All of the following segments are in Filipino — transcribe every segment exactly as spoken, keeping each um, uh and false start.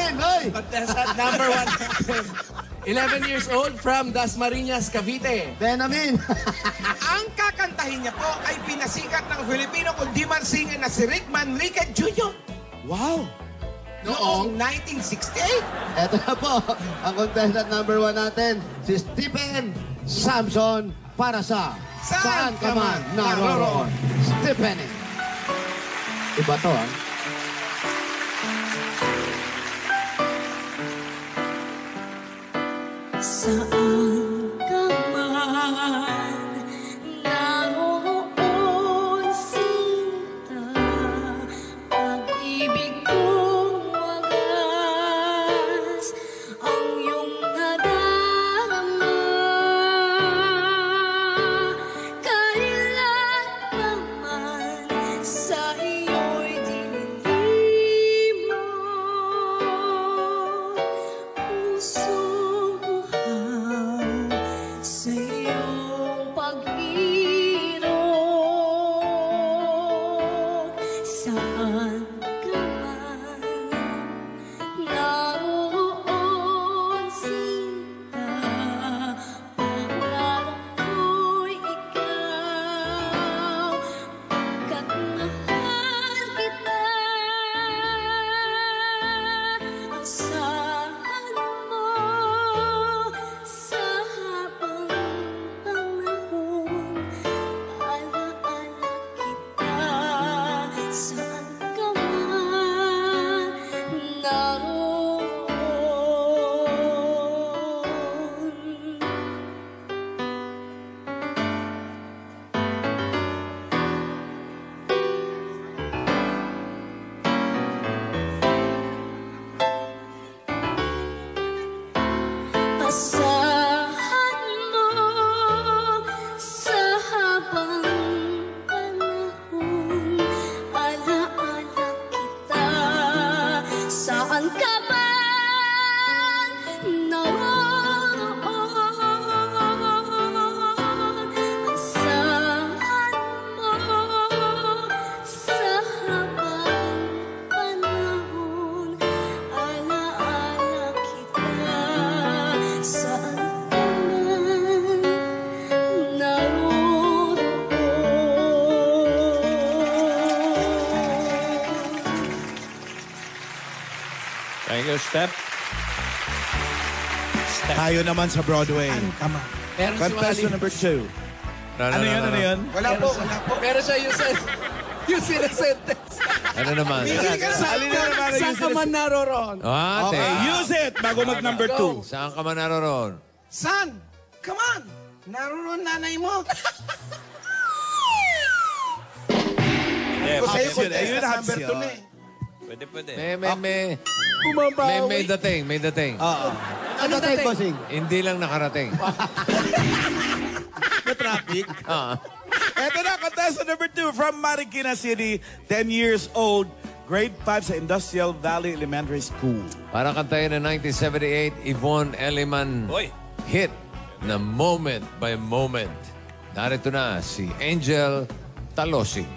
Amin! Hoy! Contestant number one. eleven years old from Dasmariñas, Cavite. Ben Amin! Ang kakantahin niya po ay pinasikat ng Filipino kundiman singer na si Rick Manriquez Junior Wow! noong nineteen sixty-eight. Eto na po, ang contestant number one natin, si Stephen Samson para sa Saan Ka Man Naroroon. Stephen. Iba to, ha? Saan ka man naroon, sinta, pag-ibig kong wagas ang iyong nadarama. Kailan naman sa iyo'y dinilimo, pusong buhaw sa iyong pag-irog. Saan ka man naroon, sinta, pangarap ko'y ikaw, pagkat mahal kita. Asahan mo sa habang panahon, alaala kita. Saan ka man naroon. Asahan mo sa habang panahon, alaala kita. Saan ka man naroon, asahan mo sa habang panahon, alaala kita. Saan ka man naroon. Thank you, Step. Tayo naman sa Broadway. Meron si Contestant Wally. number two. Ano yun, ano yun? Wala po, wala po. Pero siya yung sen- yung sinasentence. Ano naman? Alin na naman ang Saan ka man naroroon? Ah, Okay, teka. use it bago mag number two. Saan ka man naroon? San? Come on! Naroon nanay mo. Yeah, Ko sa'yo, Habs yun. Ayun, contestant Habs number yun. two na eh. Pwede, pwede. May, may, may, may, may dating, may dating. Oo. Ano tayo, bossing? Hindi lang nakarating. Na traffic. Ah. Ito na, contestant number two from Marikina City, ten years old, grade five sa Industrial Valley Elementary School. Para kantayin ng nineteen seventy-eight, Yvonne Elliman hit na Moment by Moment. Narito na si Angel Talosig.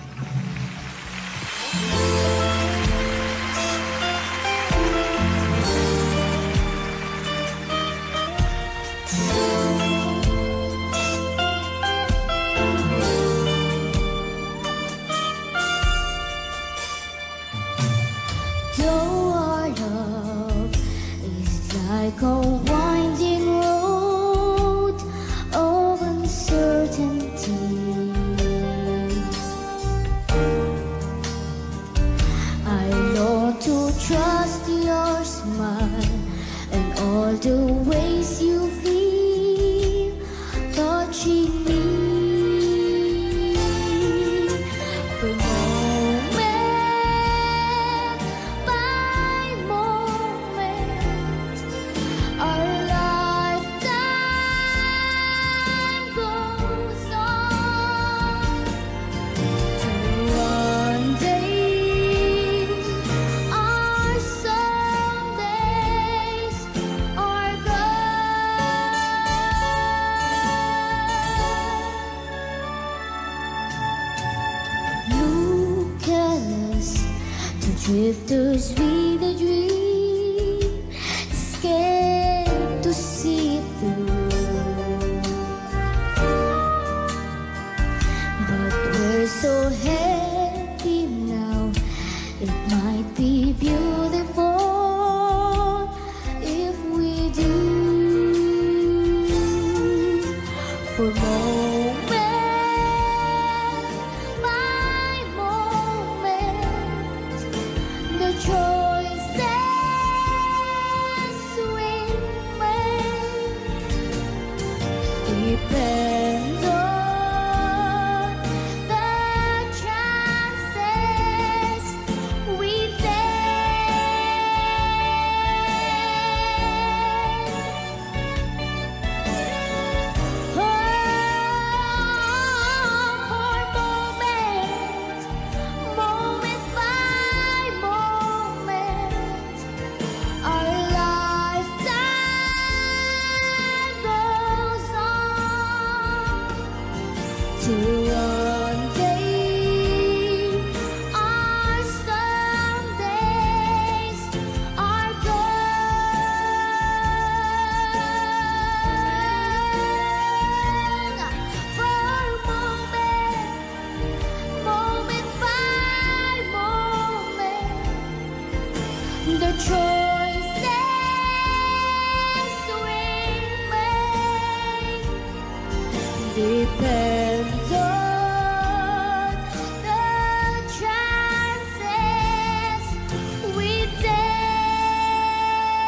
Though our love is like a winding road of uncertainty, I long to trust your smile and all the ways you feel, touching me. For moment by moment, our lifetime goes on. Till one day, our Sundays are gone. the choices we make depends on the chances we take.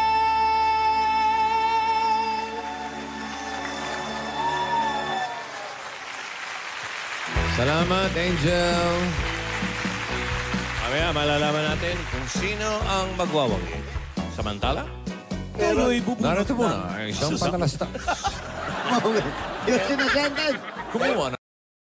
Salamat, Angel. Mamaya malalaman natin kung sino ang magwawagi. Samantala, Tuloy, bubunot Narito na. muna ang isang pangalastas. Yung sinasentence. Kumuha